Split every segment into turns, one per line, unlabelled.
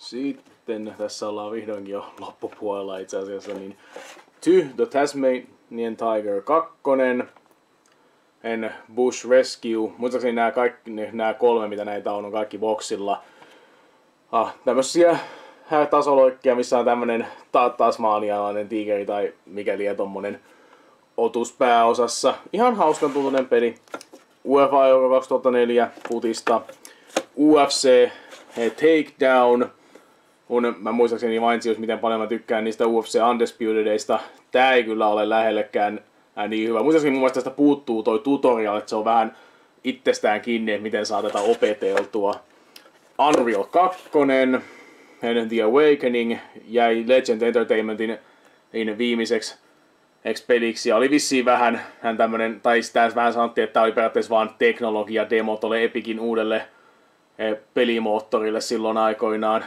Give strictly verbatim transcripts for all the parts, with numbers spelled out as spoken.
Sitten tässä ollaan vihdoinkin jo loppupuolella itse asiassa, niin To the Tasmanian Tiger kaksi, en Bush Rescue, muistaakseni nämä, kaikki, nämä kolme mitä näitä on, on kaikki boksilla. Ah, tämmösiä tasoloikkia, missä on tämmönen ta- tasmanialainen tiikeri tai mikäli tommonen otus pääosassa. Ihan hauskan tuntunen peli. U E F A Euro kaksituhattaneljä futista. U F C Takedown. Kun mä muistaakseni mainitsin just miten paljon mä tykkään niistä U F C Undisputedista. Tää ei kyllä ole lähellekään niin hyvä. Muistaakseni mun mielestä tästä puuttuu toi tutorial, että se on vähän itsestään kiinni, että miten saa tätä opeteltua. Unreal kaksi, The Awakening jäi Legend Entertainmentin viimeiseksi peliksi ja oli vissiin vähän hän tämmönen, tai sitä vähän sanottiin, että tää oli periaatteessa vaan teknologia-demo tolle Epicin uudelle pelimoottorille silloin aikoinaan.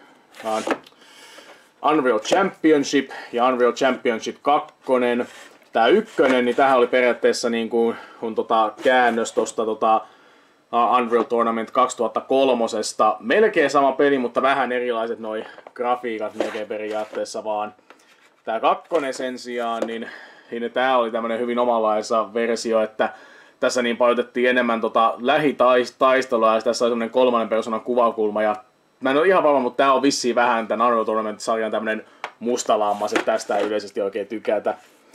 Unreal Championship ja Unreal Championship kaksi. Tää ykkönen, niin tämähän oli periaatteessa niin kuin, kun tota käännös tosta tota Unreal Tournament kaksituhattakolme. Melkein sama peli, mutta vähän erilaiset noi grafiikat melkein periaatteessa vaan. Tää kakkonen sen sijaan, niin, niin tää oli tämmönen hyvin omanlaisa versio, että tässä niin painotettiin enemmän tota lähitaistelua ja tässä oli semmonen kolmannen persoonan kuvakulma ja mä en ole ihan varma, mutta tää on vissiin vähän tän Unreal Tournament-sarjan tämmönen mustalammas, että tästä ei yleisesti oikein tykätä.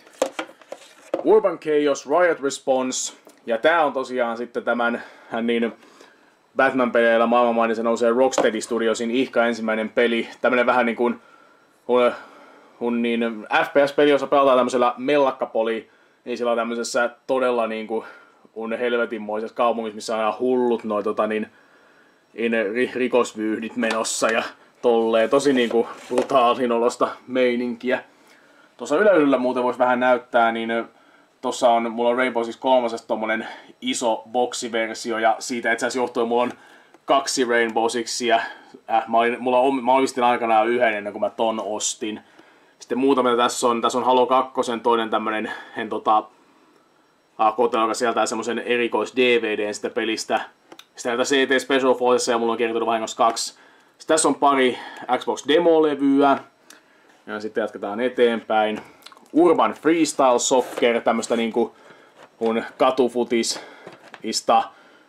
Urban Chaos Riot Response, ja tää on tosiaan sitten tämän hän niin Batman-peleillä maailmanmainen, se nousee Rocksteady Studiosin ihka ensimmäinen peli, tämmönen vähän niin kuin kun, kun niin F P S-peli, jossa pelataan tämmöisellä mellakkapoli, niin sillä on tämmöisessä todella niin kuin kun helvetinmoisessa kaupungissa, missä on ihan hullut noi tota niin rikosvyyhdit menossa ja tolleen, tosi niinku brutaalin olosta meininkiä. Tuossa yläydyllä muuten voisi vähän näyttää, niin tossa on, mulla on Rainbow Six kolme tommonen iso boksiversio ja siitä itse asiassa johtuen mulla on kaksi Rainbow Sixia. Äh, mä, olin, mulla on, mä omistin aikanaan yhden ennen kuin mä ton ostin. Sitten muutamia tässä on, tässä on Halo kaksi, toinen tämmönen en tota kotona, joka sieltä semmosen erikois D V D:n sitä pelistä. Sitten näitä C T Special Forces ja mulla on kertynyt vahingossa kaksi. Sitten tässä on pari Xbox Demo-levyä. Ja sitten jatketaan eteenpäin. Urban Freestyle Soccer, tämmöstä niinku kun katufutisista.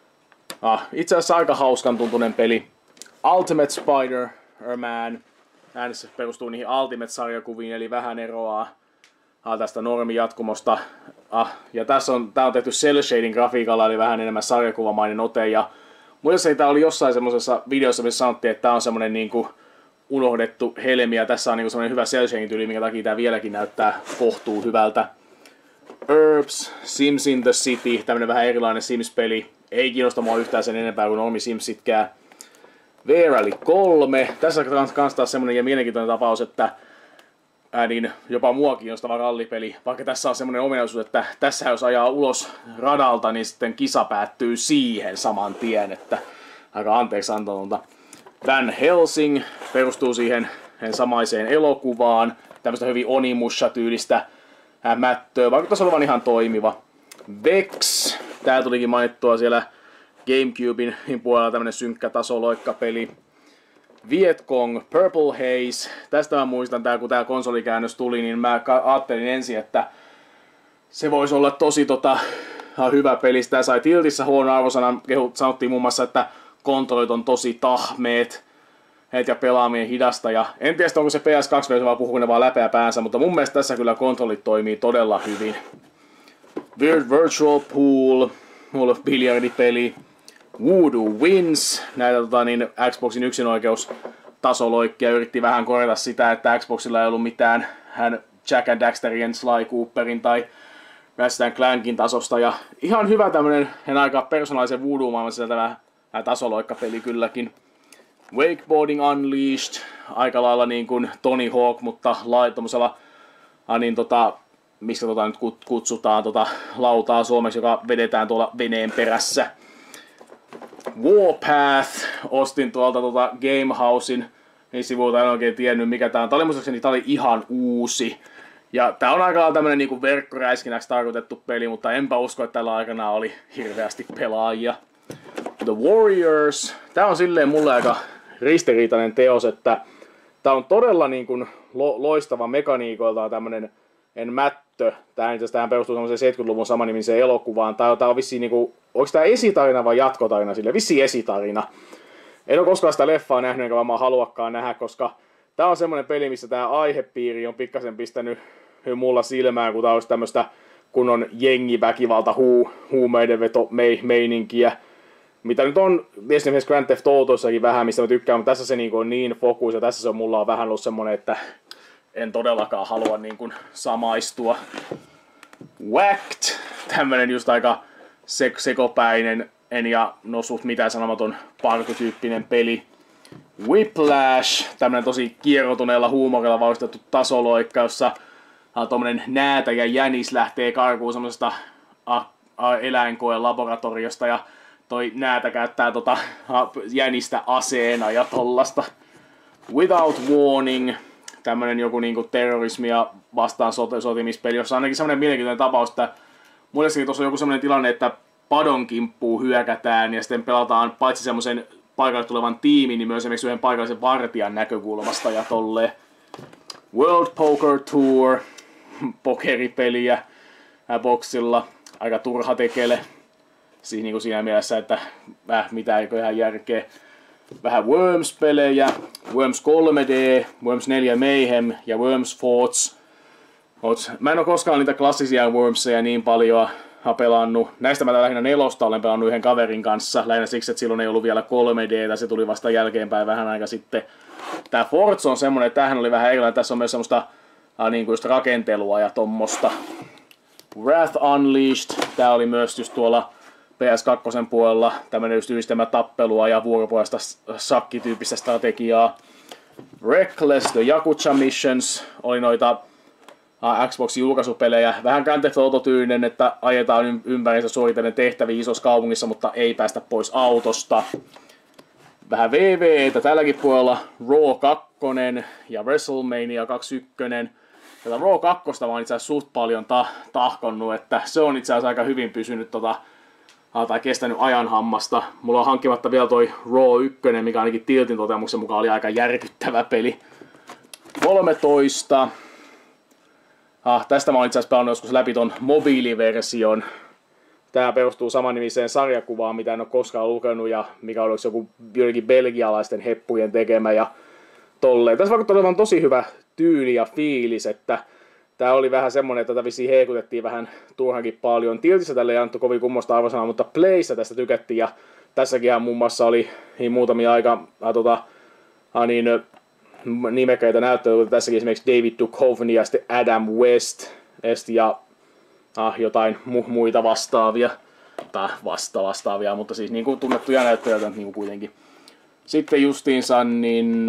Ah, itse asiassa aika hauskan tuntunen peli. Ultimate Spider-Man. Äänessä perustuu niihin Ultimate-sarjakuviin, eli vähän eroaa ah, tästä normijatkumosta. Ah, ja tässä on, tää on tehty cel shading grafiikalla, eli vähän enemmän sarjakuvamainen ote. Ja muistaakseni tää oli jossain semmosessa videossa, missä sanottiin, että tää on semmonen niinku unohdettu helmi, ja tässä on niinku semmonen hyvä cel shading tyyli, minkä takia tää vieläkin näyttää kohtuu hyvältä. Herbs, Sims in the City, tämmönen vähän erilainen Sims-peli. Ei kiinnosta mua yhtään sen enempää kuin normi Simsitkään. V-Rally kolme, tässä on kans taas semmonen ja mielenkiintoinen tapaus, että Ää, niin jopa mua kiinnostava rallipeli, vaikka tässä on semmoinen ominaisuus, että tässä jos ajaa ulos radalta, niin sitten kisa päättyy siihen saman tien, että aika anteeksi antatonta. Van Helsing perustuu siihen samaiseen elokuvaan, tämmöistä hyvin Onimusha-tyylistä mättöä, vaikka tässä olevan ihan toimiva. Vex, tää tulikin mainittua siellä Gamecubein puolella, tämmönen synkkä tasoloikkapeli. Vietcong, Purple Haze. Tästä mä muistan, tää, kun tää konsolikäännös tuli, niin mä ajattelin ensin, että se voisi olla tosi tota, hyvä peli. Tää sai Tiltissä huono arvosanan. Sanottiin muun muassa, että kontrollit on tosi tahmeet ja pelaaminen hidasta. Ja en tiedä, onko se P S kaksi-versio vaan puhuu ne vaan läpeä päänsä, mutta mun mielestä tässä kyllä kontrollit toimii todella hyvin. Weird Virtual Pool, mulla on biljardipeli. Voodoo Wins, näitä tota, niin Xboxin yksinoikeus tasoloikkia yritti vähän korjata sitä, että Xboxilla ei ollut mitään hän Jack and Daxterien, Sly Cooperin tai Ratchet Clankin tasosta. Ja ihan hyvä tämmönen en aika persoonallisen voodoo-maailman sisältävä tasoloikkapeli kylläkin. Wakeboarding Unleashed, aika lailla niin kuin Tony Hawk, mutta tommosella, niin tota, mistä tota nyt kutsutaan tota lautaa suomeksi, joka vedetään tuolla veneen perässä. Warpath, ostin tuolta tuota Gamehousein, niin sivuilta en oikein tiennyt mikä tää on. Tää oli muistaakseni, tää oli ihan uusi. Ja tää on aika lailla tämmönen niinku verkkoräiskinäksi tarkoitettu peli, mutta enpä usko, että tällä aikana oli hirveästi pelaajia. The Warriors, tää on silleen mulle aika ristiriitainen teos, että tää on todella niin kuin lo, loistava mekaniikoiltaan tämmönen en mättö. Tää tähän perustuu semmoiseen seitsemänkymmentäluvun samanimiseen elokuvaan. Tää, tää on vissiin niinku, onko tää esitarina vai jatkotarina sille? Vissiin esitarina. En ole koskaan sitä leffaa nähnyt, enkä varmaan haluakaan nähdä, koska tää on semmonen peli, missä tää aihepiiri on pikkasen pistänyt mulla silmään, kun tää olisi tämmöstä kunnon jengiväkivalta, huu, huumeiden veto mei, meininkiä. Mitä nyt on esimerkiksi Grand Theft Autossakin vähän, mistä mä tykkään, mutta tässä se niinku on niin fokus ja tässä se on mulla on vähän ollut semmonen, että en todellakaan halua niin kuin samaistua. Whacked, tämmönen just aika sek- sekopäinen, en ja no suht mitään sanomaton parkotyyppinen peli. Whiplash, tämmönen tosi kieroutuneella huumorilla vaustettu tasoloikka, jossa tommonen näätä ja jänis lähtee karkuun semmosesta eläinkoen laboratoriosta ja toi näätä käyttää tota jänistä aseena ja tollasta. Without Warning, tämmönen joku niinku terrorismia vastaan sotimispeli, jossa on ainakin semmonen mielenkiintoinen tapaus, että muillekin tuossa on joku semmonen tilanne, että padon kimppuun hyökätään ja sitten pelataan paitsi semmosen paikalle tulevan tiimin, niin myös esimerkiksi yhden paikallisen vartijan näkökulmasta ja tolleen. World Poker Tour, pokeripeliä boksilla, aika turha tekele. Siis niinku siinä mielessä, että äh, mitä eikö ihan järkeä. Vähän Worms-pelejä, Worms kolme D, Worms neljä Mayhem ja Worms Forts. Mä en oo koskaan niitä klassisia Wormseja niin paljon pelannut. Näistä mä lähinnä nelosta olen pelannut yhden kaverin kanssa. Lähinnä siksi, että silloin ei ollut vielä kolme D, se tuli vasta jälkeenpäin vähän aika sitten. Tää Forts on semmonen, että tämähän oli vähän erilainen. Tässä on myös semmoista äh, niin kuin just rakentelua ja tommosta. Wrath Unleashed, tää oli myös just tuolla P S kaksi puolella tämmönen just yhdistelmätappelua ja vuoropuolesta sakkityyppistä strategiaa. Reckless, The Yakuza Missions oli noita uh, Xboxin julkaisupelejä. Vähän Grand Theft Auto-tyylinen, että ajetaan ympäriinsä suoritellen tehtäviä isossa kaupungissa, mutta ei päästä pois autosta. Vähän V V:tä tälläkin puolella. Raw kaksi ja WrestleMania kaksikymmentäyksi. Tätä Raw kaksi mä oon itse asiassa suht paljon ta- tahkonnut, että se on itse asiassa aika hyvin pysynyt tota tai kestänyt ajan hammasta. Mulla on hankkimatta vielä toi Raw yksi, mikä ainakin Tiltin toteamuksen mukaan oli aika järkyttävä peli. kolmetoista. Ah, tästä mä oon itse asiassa pelannut joskus läpi ton mobiiliversion. Tää perustuu samannimiseen sarjakuvaan, mitä en ole koskaan lukenut ja mikä olisi joku jotenkin belgialaisten heppujen tekemä ja tolleen. Tässä vaikuttaa olevan tosi hyvä tyyli ja fiilis, että tää oli vähän semmonen, että tätä vissiin heikutettiin vähän turhankin paljon. Tiltissä tälle ei annettu kovin kummosta arvosanaa, mutta Playssä tästä tykättiin ja tässäkin muun muassa oli niin muutamia aika äh, tota, äh, niin, nimekkäitä näyttelyitä. Tässäkin esimerkiksi David Duchovny ja sitten Adam West ja äh, jotain mu- muita vastaavia. Tai vasta vastaavia, mutta siis niin kuin tunnettuja näyttelijöitä niin kuin kuitenkin. Sitten justiinsa niin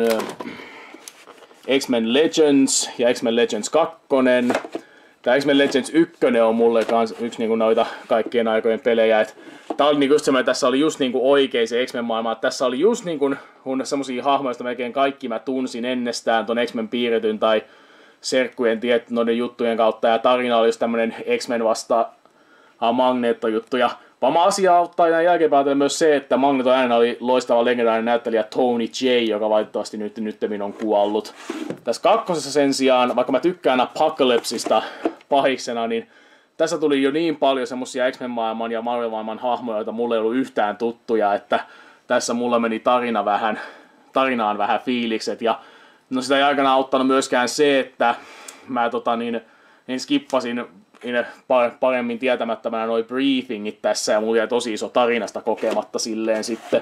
X-Men Legends ja X-Men Legends kaksi. Tämä X-Men Legends yksi on mulle kans yksi niinku noita kaikkien aikojen pelejä. Et tää oli niinku just semmoinen, tässä oli just niinku oikein se X-Men maailma. Tässä oli just niinku semmosia hahmoja, joista melkein kaikki mä tunsin ennestään ton X-Men piirretyn tai serkkujen tiet noiden juttujen kautta. Ja tarina oli just tämmönen X-Men vasta Magneto-juttu. Ja vama asia auttaa näin jälkeenpäin myös se, että Magneto äänä oli loistava legendaarinen näyttelijä Tony J, joka valitettavasti nyt nyttemmin on kuollut. Tässä kakkosessa sen sijaan, vaikka mä tykkään Apocalypsista pahiksena, niin tässä tuli jo niin paljon semmosia X-Men-maailman ja Marvel-maailman hahmoja, joita mulle ei ollut yhtään tuttuja, että tässä mulla meni tarina vähän, tarinaan vähän fiilikset. Ja no sitä ei aikana auttanut myöskään se, että mä tota niin, niin skippasin paremmin tietämättömänä noi briefingit tässä ja mulla jäi tosi iso tarinasta kokematta silleen sitten.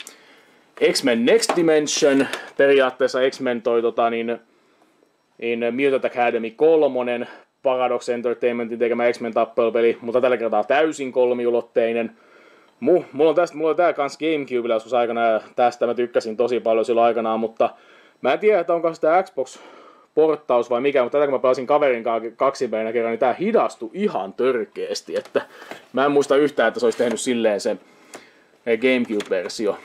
X-Men Next Dimension, periaatteessa X-Men toi tota niin, niin Mutant Academy kolmonen, Paradox Entertainmentin tekemä X-Men tappelupeli, mutta tällä kertaa täysin kolmiulotteinen. Mulla on, tästä, mulla on tää kans Gamecubella joskus aikana ja tästä mä tykkäsin tosi paljon silloin aikanaan, mutta mä en tiedä, että onko sitä Xbox porttaus vai mikä, mutta tätä kun mä pelasin kaverin kaksinpäinä kerran, niin tää hidastui ihan törkeesti, että mä en muista yhtään, että se olisi tehnyt silleen se Gamecube-versio.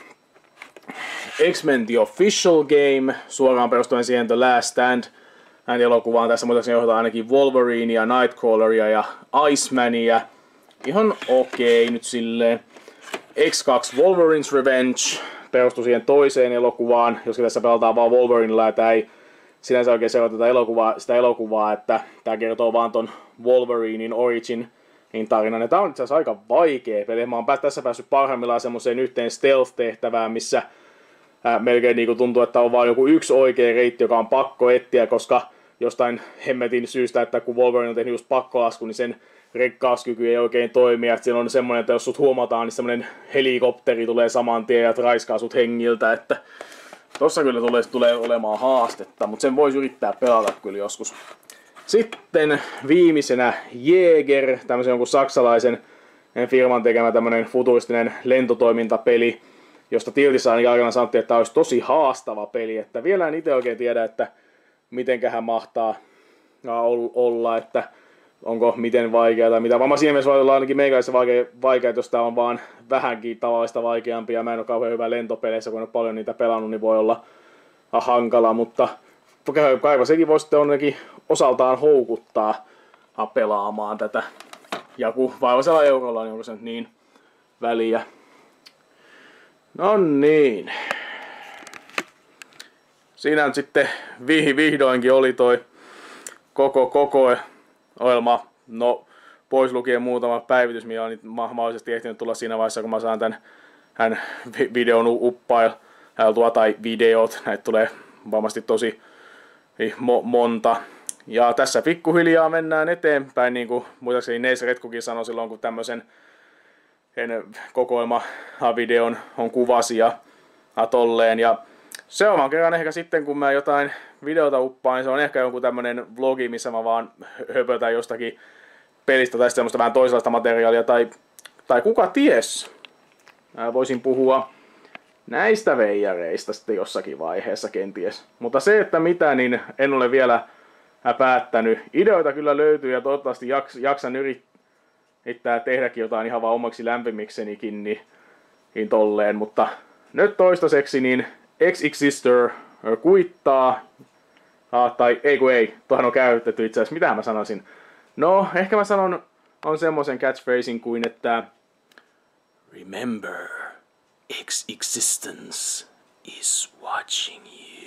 X-Men The Official Game, suoraan perustuen siihen The Last Stand. Näin elokuvaan tässä muuten johtaa ainakin Wolverinea, Nightcrawleria ja Icemania. Ihan okei okay, nyt silleen. X kaksi Wolverine's Revenge. perustui siihen toiseen elokuvaan, joskin tässä pelataan vaan Wolverinella, ja tää ei sinänsä oikein seuraa tätä elokuvaa, sitä elokuvaa, että tää kertoo vaan ton Wolverinin origin niin tarinan. Ja tää on itse asiassa aika vaikea peli. Mä oon tässä päässyt parhaimmillaan semmoiseen yhteen stealth-tehtävään, missä ää, melkein niinku tuntuu, että on vaan joku yksi oikea reitti, joka on pakko etsiä, koska jostain hemmetin syystä, että kun Wolverine on tehnyt just pakkolasku, niin sen rekkauskyky ei oikein toimi. Ja siinä on semmoinen, että jos sut huomataan, niin semmoinen helikopteri tulee saman tien ja raiskaa sut hengiltä. Että tossa kyllä tulee, tulee olemaan haastetta, mutta sen voisi yrittää pelata kyllä joskus. Sitten viimeisenä Jäger, tämmöisen jonkun saksalaisen firman tekemä tämmönen futuristinen lentotoimintapeli, josta Tiltissä ainakin aikana sanottiin, että tämä olisi tosi haastava peli. Että vielä en itse oikein tiedä, että mitenköhän mahtaa olla, että onko miten vaikeaa tai mitä. Vaan siinä mielessä voi olla ainakin meikäläisessä vaikea, vaikea, jos tämä on vaan vähänkin tavallista vaikeampi ja mä en ole kauhean hyvä lentopeleissä, kun en ole paljon niitä pelannut, niin voi olla hankala, mutta kaiva sekin voi sitten onnekin osaltaan houkuttaa pelaamaan tätä. Ja kun vaivaisella eurolla, niin onko se nyt niin väliä. No niin. Siinä nyt sitten vihdoinkin oli toi koko koko ohjelma. No, pois lukien muutama päivitys, mikä on mahdollisesti ehtinyt tulla siinä vaiheessa, kun mä saan tän hän videon uppailtua tai videot. Näitä tulee varmasti tosi mo- monta. Ja tässä pikkuhiljaa mennään eteenpäin, niin kuin muistaakseni Neis Retkukin sanoi silloin, kun tämmöisen kokoelma-videon on kuvasi ja tolleen. Ja seuraavan kerran ehkä sitten, kun mä jotain videota uppaan, niin se on ehkä joku tämmönen vlogi, missä mä vaan höpötän jostakin pelistä tai semmoista vähän toisenlaista materiaalia, tai, tai kuka ties. Mä voisin puhua näistä veijareista sitten jossakin vaiheessa kenties. Mutta se, että mitä, niin en ole vielä päättänyt. Ideoita kyllä löytyy ja toivottavasti jaks, jaksan yrittää tehdäkin jotain ihan vaan omaksi lämpimiksenikin, niin, niin tolleen. Mutta nyt toistaiseksi niin X-Exister kuittaa. Ah, tai ei kun ei, tuohan on käytetty itse asiassa. Mitä mä sanoisin? No, ehkä mä sanon on semmoisen catchphrasein kuin, että Remember, X-Existence is watching you.